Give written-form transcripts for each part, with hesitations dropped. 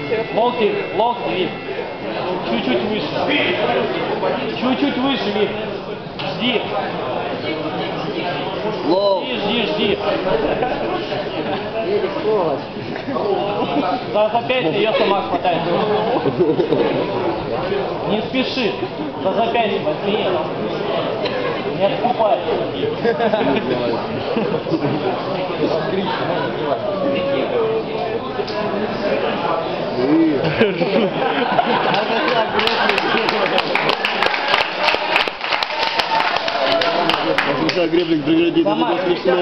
Локти, Вик. Чуть-чуть выше. Чуть-чуть выше, Вик. Жди. Жди. За запястье ее сама хватает. Не спеши. За запястье возьми. Не отступай. Греблик преградит, это смешно,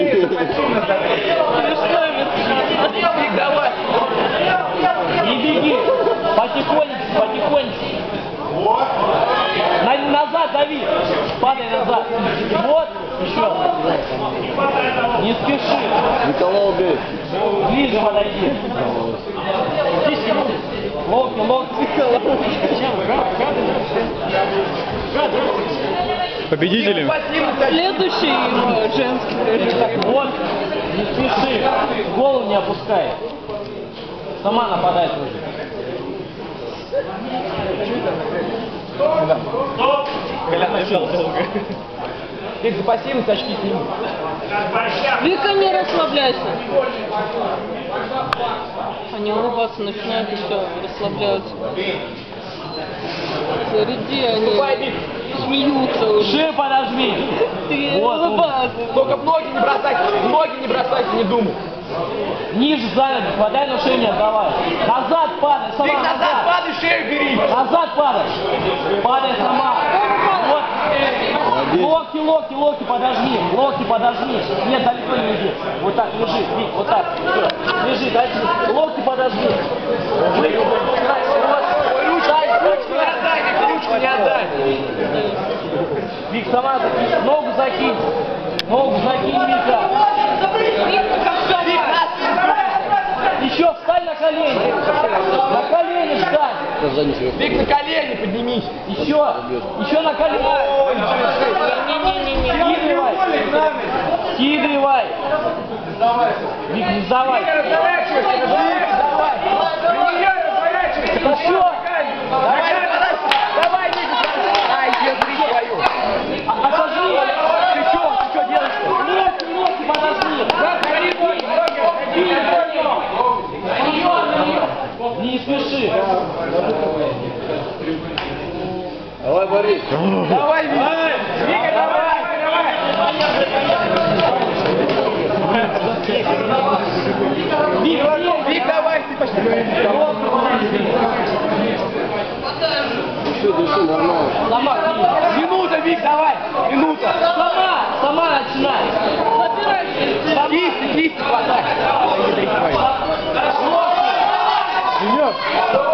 Давай. Не беги. Потихонечку. Назад дави. Падай назад. Вот. Еще. Не спеши. Николай убей. Ближе подойди. Локти. Победителем. Следующий женский приоритет. Вот. Не спеши. Голову не опускай. Сама нападает уже. Колян ждал долго. Вик, за пассивность очки сними. Вика, не расслабляйся. Они улыбаться начинают и все, расслабляются. Заряди, они смеются уже. Шею подожми. Ты Вот, улыбаться. Только ноги не бросайте, не думай. Ниже сзади, хватай, но шею не отдавай. Назад падай, сама Ты назад падай, шею бери. Назад падай. Падай сама. Вот. Локти подожми. Нет, далеко не иди. Вот так, лежи. Вик, вот так. Все. Лежи, дальше. Локти подожми. Ручку не отдай. Вик, сама закинь. Ногу закинь, Вика. Еще встань на колени. На колени встань. Вик, на колени поднимись. Еще на колени. Скидывай. Вик, не сдавай. Еще. Давай, Вика. Ай, держи свою. Отожми. Ты что делаешь? Локти подожми. Не спеши. Давай, Борис. Давай, Вика. Вика, давай. Вик, давай, ты пошли. Дыши, нормально. Сама. Минута, Вик, давай. Минута. Сама начинай. Кисти хватай. Локти.